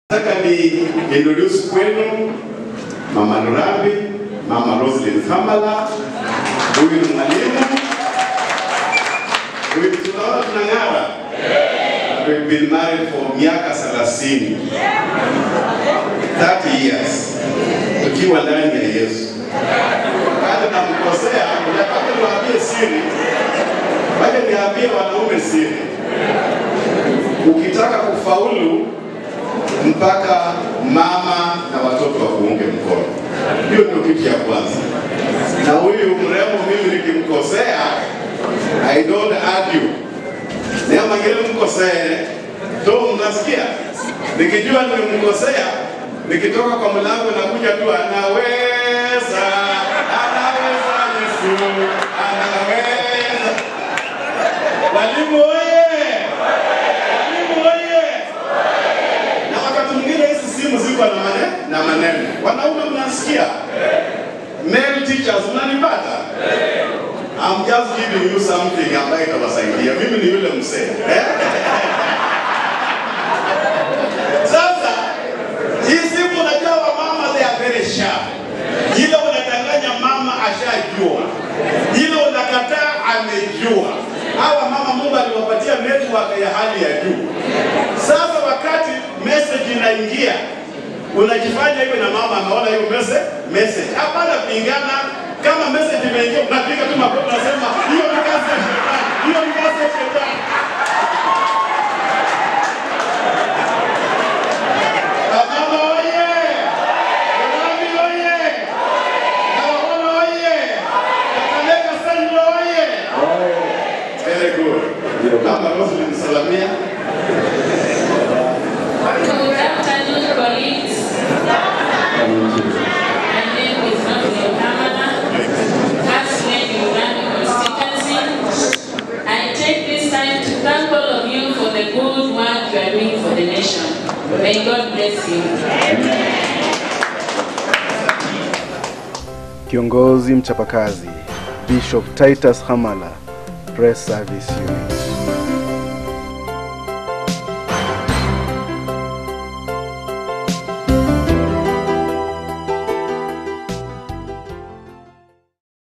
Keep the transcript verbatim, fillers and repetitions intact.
Nataka ni introduce kwenu Mama Lurambi, Mama Roseline Khamala. Huyu ni mwalimu. Huyu tunaona tunang'ara. We've been married for miaka thelathini. thirty years. Tukiwa ndani ya Yesu. Kama namkosea, unataka niwaambie siri. Waje niambie wanaume siri. Ukitaka kufaulu mpaka mama na watoto wakuunge mkono. Hiyo ndio kitu ya kwanza. Na huyu mrembo mimi nikimkosea, I don't argue. Leo mangele mkosea, to mnasikia? Nikijua nimemkosea, nikitoka kwa mlango na kuja tu anaweza, anaweza Yesu, anaweza. Walimu oye! Walimu oye! Na wakati mwingine hizi simu ziko na maneno, na maneno. Wanaume mnasikia? Male teachers mnanipata? I'm just giving you something ambayo itawasaidia. Mimi ni yule mzee. Eh? Sasa, hii simu unajua mama they are very sharp. Ile unadanganya mama ashajua. Ile unakataa amejua. Hawa mama Mungu aliwapatia network ya hali ya juu. Sasa wakati message inaingia, unajifanya hiyo na mama anaona hiyo message, message. Hapana pingana, kama message imeingia unapiga tu makofi unasema hiyo ni kazi ya shetani. Hiyo ni kazi ya shetani. Mama oye! Lurambi oye! Khamala oye! Kakamega Sandra oye! Very good. Mama Roseline salamia. Good afternoon, colleagues. My name is Khamala. As when you run the constituency, I take this time to thank all of you for the good work you are doing for the nation. May God bless you. Kiongozi mchapakazi Bishop Titus Khamala, Press Service Unit.